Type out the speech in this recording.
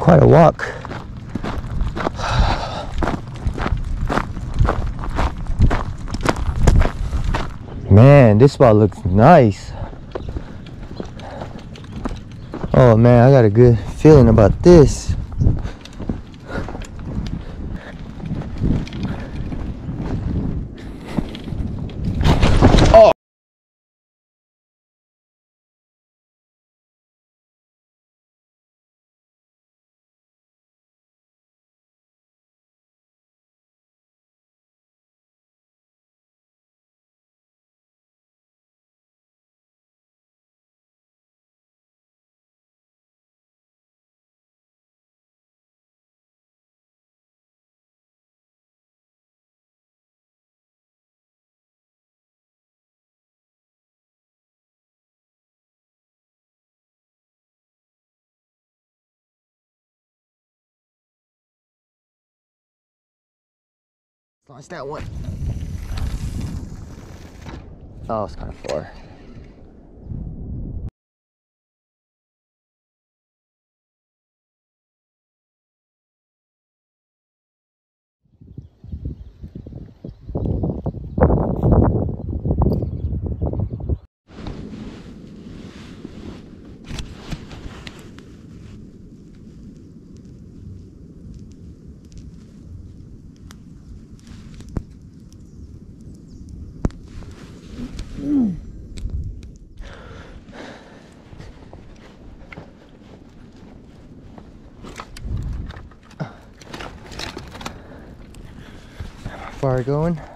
quite a walk. Man, this spot looks nice. Oh man, I got a good feeling about this. Oh. Launch that one. Oh, it's kind of far. Far going.